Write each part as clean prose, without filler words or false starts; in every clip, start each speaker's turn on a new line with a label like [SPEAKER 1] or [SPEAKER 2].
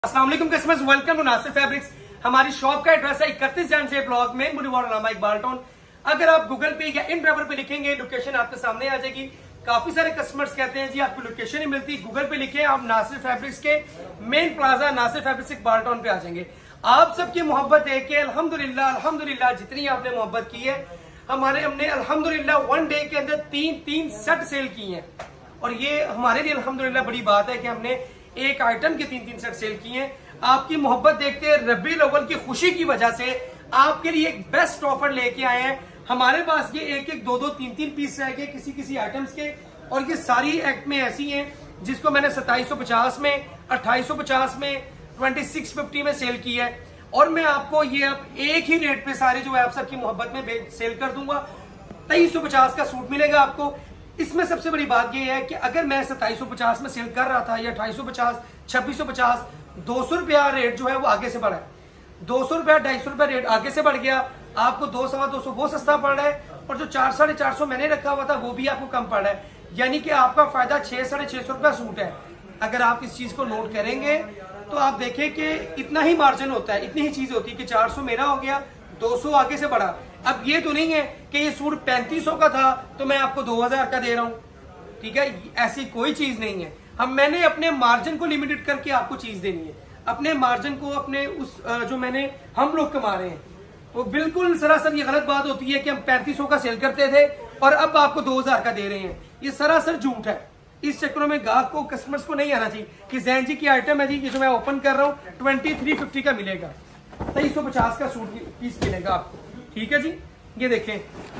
[SPEAKER 1] अस्सलाम वालेकुम customers, welcome to Nasir fabrics. हमारी शॉप का एड्रेस है 31 जान से ब्लॉक में बुलेवार्ड इकबाल टाउन। अगर आप गूगल पे या इन ड्राइवर पे लिखेंगे लोकेशन आपके सामने आ जाएगी। काफी सारे कस्टमर्स कहते हैं जी आपको लोकेशन नहीं मिलती, गूगल पे लिखे आप नासिर फैब्रिक्स के main plaza Nasir fabrics Iqbal town पे आ जाएंगे। आप सबकी मोहब्बत है कि अल्हम्दुलिल्लाह जितनी आपने मोहब्बत की है हमने अल्हम्दुलिल्लाह वन डे के अंदर तीन सेट सेल किए हैं। और ये हमारे लिए अल्हम्दुलिल्लाह बड़ी बात है कि हमने एक आइटम के तीन सेट सेल किए हैं। आपकी मोहब्बत देखते हैं, रबीउल अव्वल की खुशी की वजह से आपके लिए एक बेस्ट ऑफर लेके आए हैं। हमारे पास ये एक दो तीन पीस रह गए किसी आइटम्स के, और ये सारी एक्ट में ऐसी हैं जिसको मैंने 2750 में, 2850 में, 2650 में सेल की है। और मैं आपको ये अब एक ही रेट पे सारे जो है आप सबकी मोहब्बत में सेल कर दूंगा। 2350 का सूट मिलेगा आपको। इसमें सबसे बड़ी बात यह है कि अगर मैं 2750 में सेल कर रहा था या 2850, 2650, 200 रुपया रेट जो है वो आगे से बढ़ा है। 200 रुपया 250 रुपया रेट आगे से बढ़ गया। आपको 200 वो सस्ता पड़ रहा है, और जो 400 मैंने रखा हुआ था वो भी आपको कम पड़ रहा है। यानी कि आपका फायदा 600 रुपया सूट है। अगर आप इस चीज को नोट करेंगे तो आप देखें कि इतना ही मार्जिन होता है, इतनी ही चीज होती है कि 400 मेरा हो गया, 200 आगे से बढ़ा। अब ये तो नहीं है कि ये सूट 3500 का था तो मैं आपको 2000 का दे रहा हूं, ठीक है। ऐसी कोई चीज नहीं है। मैंने अपने मार्जिन को लिमिटेड करके आपको चीज देनी है। अपने मार्जिन को अपने उस जो हम लोग कमा रहे हैं, तो बिल्कुल सरासर ये गलत बात होती है कि हम 3500 का सेल करते थे और अब आपको 2000 का दे रहे हैं। ये सरासर झूठ है। इस चक्करों में गाहक को, कस्टमर्स को नहीं आना चाहिए कि जैन जी की आइटम है जी, ये जो मैं ओपन कर रहा हूँ 2350 का मिलेगा, 2350 का सूट पीस मिलेगा आपको, ठीक है जी। ये देखें,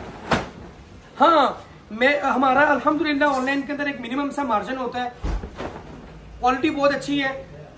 [SPEAKER 1] हाँ हमारा अल्हम्दुलिल्लाह ऑनलाइन के अंदर एक मिनिमम सा मार्जिन होता है। क्वालिटी बहुत अच्छी है,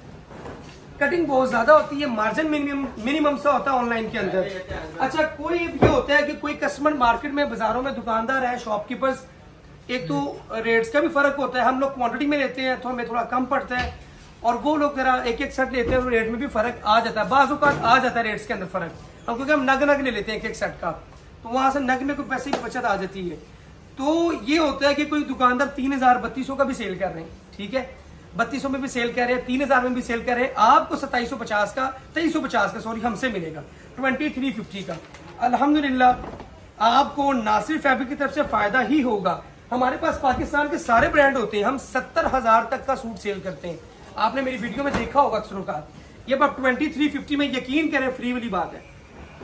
[SPEAKER 1] कटिंग बहुत ज्यादा होती है, मार्जिन मिनिमम सा होता है ऑनलाइन के अंदर। अच्छा, कोई ये होता है कि कोई कस्टमर मार्केट में, बाजारों में दुकानदार है, शॉपकीपर्स, एक तो रेट्स का भी फर्क होता है। हम लोग क्वांटिटी में लेते हैं तो हमें थोड़ा कम पड़ता है, और वो लोग जरा एक सेट लेते हैं तो रेट में भी फर्क आ जाता है। बाज़ औक़ात आ जाता है रेट्स के अंदर फर्क, हम क्योंकि हम नग ले लेते हैं एक सेट का, तो वहां से नग में कोई पैसे की बचत आ जाती है। तो ये होता है कि कोई दुकानदार 3000 3200 का भी सेल कर रहे हैं, ठीक है, 3200 में भी सेल कर रहे हैं, 3000 में भी सेल कर रहे हैं। आपको 2350 का सॉरी हमसे मिलेगा 2350 का। अल्हम्दुलिल्लाह आपको नासिर फैब्रिक की तरफ से फायदा ही होगा। हमारे पास पाकिस्तान के सारे ब्रांड होते हैं, हम 70,000 तक का सूट सेल करते हैं। आपने मेरी वीडियो में देखा होगा अक्सरों का। ये आप 2350 में, यकीन करें फ्री वाली बात है।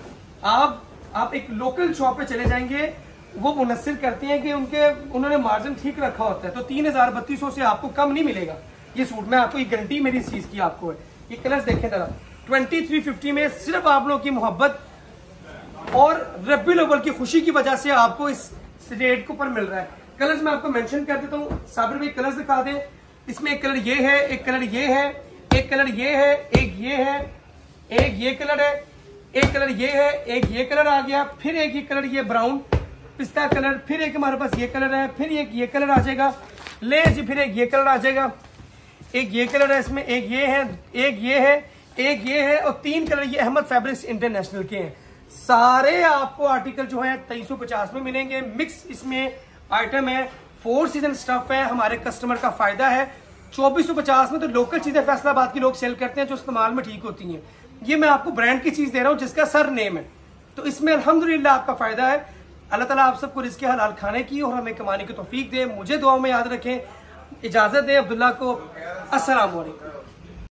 [SPEAKER 1] आप एक लोकल शॉप पे चले जाएंगे, वो मुनस्सिर करते हैं कि उन्होंने मार्जिन ठीक रखा होता है, तो 3000 3200 से आपको कम नहीं मिलेगा ये सूट। मैं आपको ये गारंटी मेरी इस चीज की आपको है। ये कलर्स देखें जरा, 2350 में सिर्फ आप लोगों की मोहब्बत और रबीउल अव्वल की खुशी की वजह से आपको इस रेट के ऊपर मिल रहा है। कलर्स मैं आपको मेंशन कर देता हूँ। साबिर भाई कलर्स दिखा दें। इसमें एक कलर ये है, एक कलर ये है, एक कलर ये है, एक ये है, एक ये कलर है, एक कलर ये है, एक ये कलर आ गया, फिर एक ये कलर ये ब्राउन पिस्ता कलर, फिर एक हमारे पास ये कलर है, फिर एक ये कलर आ जाएगा ले जी, फिर एक ये कलर आ जाएगा, एक ये कलर है, इसमें एक ये है, एक ये है, एक ये है, और 3 कलर ये अहमद फैब्रिक्स इंटरनेशनल के हैं। सारे आपको आर्टिकल जो है 2350 में मिलेंगे। मिक्स इसमें आइटम है, 4 सीजन स्टफ है, हमारे कस्टमर का फायदा है। 2450 में तो लोकल चीजें फैसलाबाद के लोग सेल करते हैं जो इस्तेमाल में ठीक होती हैं। ये मैं आपको ब्रांड की चीज दे रहा हूं जिसका सर नेम है, तो इसमें अल्हम्दुलिल्लाह आपका फायदा है। अल्लाह ताला आप सबको रिज़्क़ हलाल खाने की और हमें कमाने की तौफीक दे। मुझे दुआओं में याद रखें। इजाजत दें अब्दुल्ला को। अस्सलाम वालेकुम।